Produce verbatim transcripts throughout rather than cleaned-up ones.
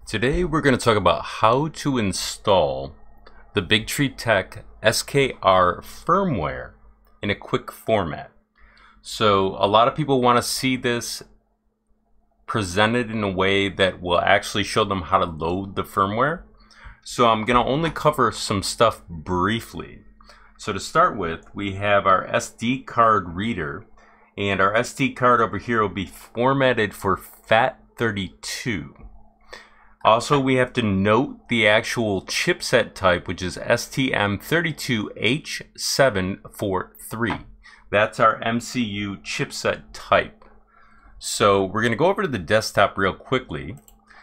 Today we're going to talk about how to install the BigTreeTech S K R firmware in a quick format. So a lot of people want to see this presented in a way that will actually show them how to load the firmware. So I'm going to only cover some stuff briefly. So to start with, we have our S D card reader, and our S D card over here will be formatted for FAT thirty-two. Also, we have to note the actual chipset type, which is S T M thirty-two H seven forty-three. That's our M C U chipset type. So we're going to go over to the desktop real quickly.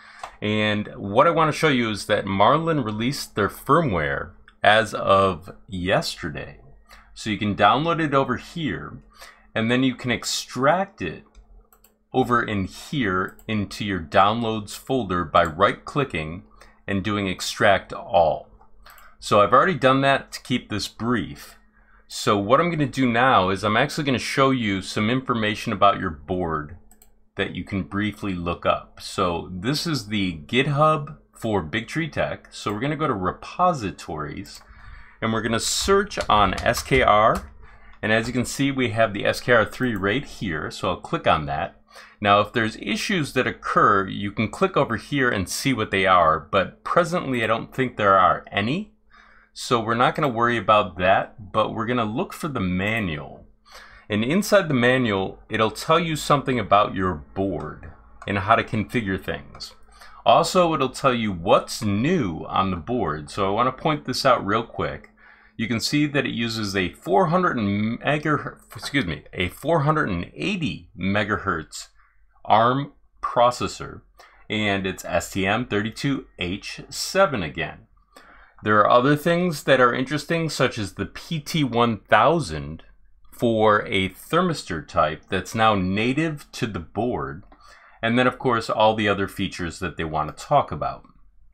And what I want to show you is that Marlin released their firmware as of yesterday. So you can download it over here, and then you can extract it over in here into your downloads folder by right clicking and doing extract all. So I've already done that to keep this brief. So what I'm going to do now is I'm actually going to show you some information about your board that you can briefly look up. So this is the GitHub for BigTreeTech. So we're going to go to repositories and we're going to search on S K R. And as you can see, we have the S K R three right here. So I'll click on that. Now, if there's issues that occur, you can click over here and see what they are, but presently I don't think there are any. So we're not going to worry about that, but we're going to look for the manual. And inside the manual, it'll tell you something about your board and how to configure things. Also, it'll tell you what's new on the board. So I want to point this out real quick. You can see that it uses a four hundred megahertz, excuse me, a four hundred eighty megahertz ARM processor, and it's S T M thirty-two H seven again. There are other things that are interesting, such as the P T one thousand for a thermistor type that's now native to the board, and then of course all the other features that they want to talk about.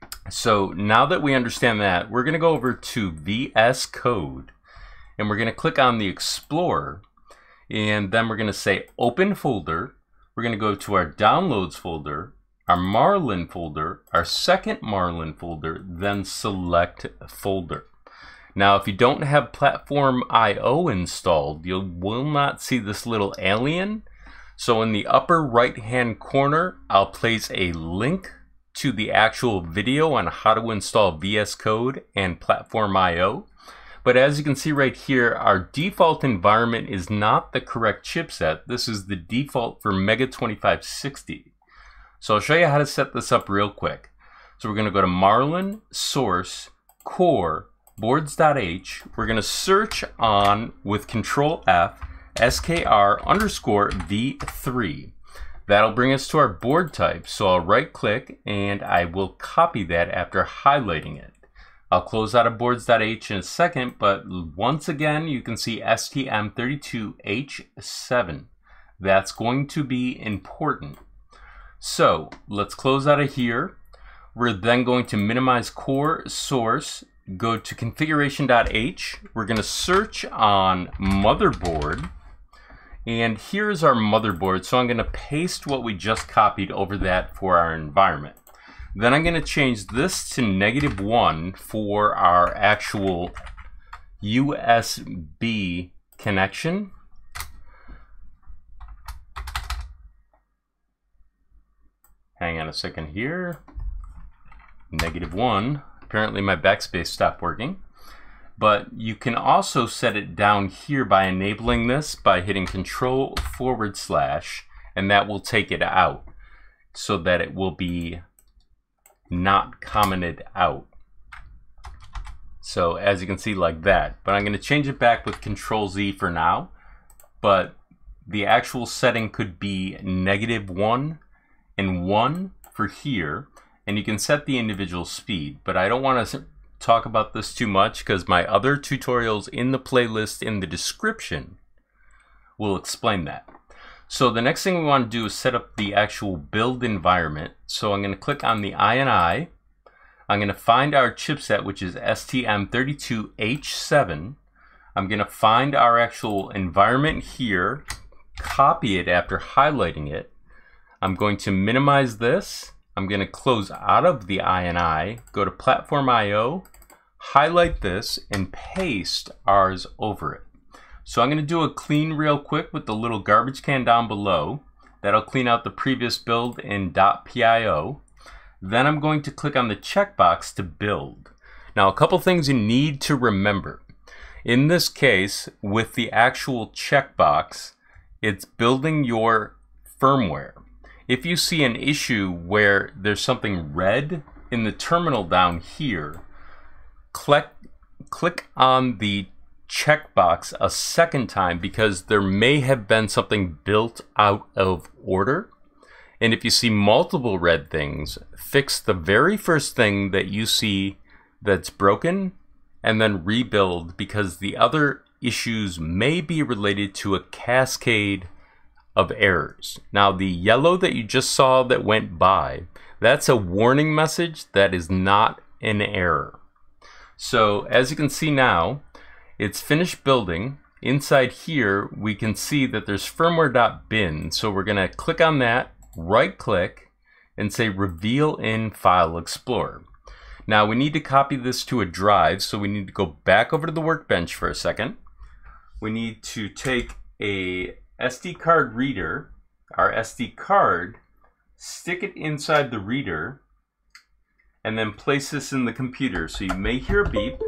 So now that we understand that, we're going to go over to V S Code and we're going to click on the Explorer, and then we're going to say Open Folder. We're going to go to our Downloads folder, our Marlin folder, our second Marlin folder, then Select Folder. Now if you don't have Platform I O installed, you will not see this little alien. So in the upper right hand corner, I'll place a link to the actual video on how to install V S Code and Platform I O. But as you can see right here, our default environment is not the correct chipset. This is the default for Mega twenty-five sixty. So I'll show you how to set this up real quick. So we're going to go to Marlin, Source, Core, Boards.h. We're going to search on, with Control F, S K R underscore V three. That'll bring us to our board type. So I'll right click and I will copy that after highlighting it. I'll close out of boards.h in a second, but once again, you can see S T M thirty-two H seven. That's going to be important. So let's close out of here. We're then going to minimize core source, go to configuration.h. We're going to search on motherboard. And here's our motherboard, so I'm going to paste what we just copied over that for our environment. Then I'm going to change this to negative one for our actual U S B connection. Hang on a second here. Negative one. Apparently my backspace stopped working. But you can also set it down here by enabling this by hitting control forward slash, and that will take it out so that it will be not commented out. So as you can see, like that. But I'm going to change it back with control Z for now. But the actual setting could be negative one and one for here. And you can set the individual speed, but I don't want to talk about this too much because my other tutorials in the playlist in the description will explain that. So the next thing we want to do is set up the actual build environment. So I'm going to click on the I N I. I'm going to find our chipset, which is S T M thirty-two H seven. I'm going to find our actual environment here, copy it after highlighting it. I'm going to minimize this. I'm going to close out of the I N I, go to Platform I O, highlight this, and paste ours over it. So I'm going to do a clean real quick with the little garbage can down below. That'll clean out the previous build in .pio. Then I'm going to click on the checkbox to build. Now, a couple things you need to remember. In this case, with the actual checkbox, it's building your firmware. If you see an issue where there's something red in the terminal down here, click, click on the checkbox a second time, because there may have been something built out of order. And if you see multiple red things, fix the very first thing that you see that's broken and then rebuild, because the other issues may be related to a cascade of errors. Now, the yellow that you just saw that went by, that's a warning message. That is not an error. So as you can see now, it's finished building. Inside here, we can see that there's firmware.bin. So we're going to click on that, right click, and say Reveal in File Explorer. Now we need to copy this to a drive, so we need to go back over to the workbench for a second. We need to take a S D card reader, our S D card, stick it inside the reader, and then place this in the computer. So you may hear a beep.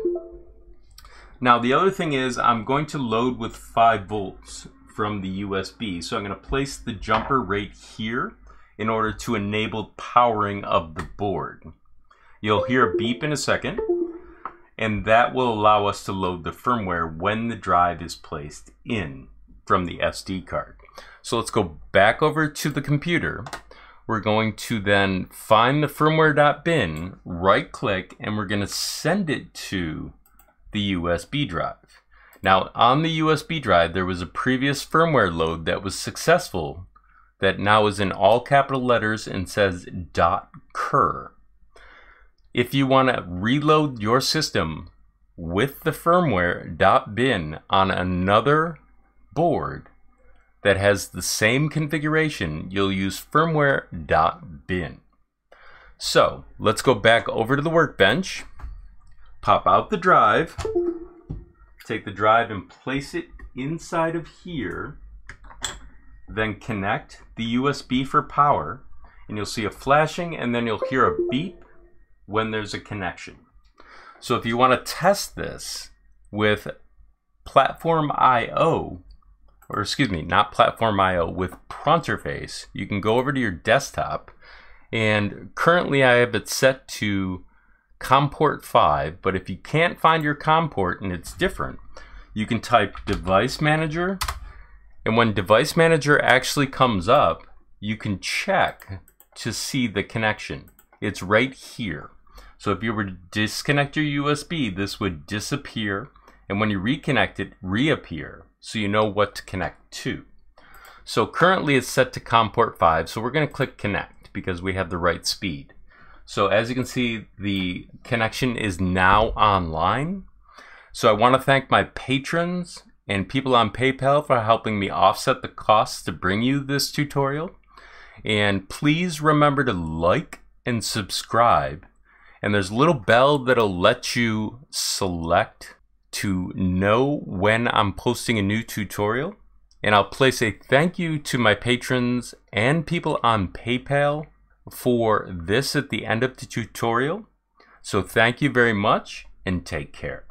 Now the other thing is, I'm going to load with five volts from the U S B. So I'm going to place the jumper right here in order to enable powering of the board. You'll hear a beep in a second, and that will allow us to load the firmware when the drive is placed in from the S D card. So let's go back over to the computer. We're going to then find the firmware.bin, right click, and we're going to send it to the U S B drive. Now on the U S B drive, there was a previous firmware load that was successful that now is in all capital letters and says .cur. If you want to reload your system with the firmware.bin on another board that has the same configuration, you'll use firmware.bin. So let's go back over to the workbench, pop out the drive, take the drive and place it inside of here, then connect the U S B for power, and you'll see a flashing, and then you'll hear a beep when there's a connection. So if you want to test this with Platform I O, or excuse me, not Platform I O, with Pronterface, you can go over to your desktop, and currently I have it set to COM port five, but if you can't find your COM port and it's different, you can type Device Manager, and when Device Manager actually comes up, you can check to see the connection. It's right here. So if you were to disconnect your U S B, this would disappear, and when you reconnect it, reappear, so you know what to connect to. So currently it's set to COM port five, so we're going to click Connect because we have the right speed. So as you can see, the connection is now online. So I want to thank my patrons and people on PayPal for helping me offset the costs to bring you this tutorial. And please remember to like and subscribe. And there's a little bell that'll let you select to know when I'm posting a new tutorial. And I'll place a thank you to my patrons and people on PayPal for this at the end of the tutorial. So thank you very much and take care.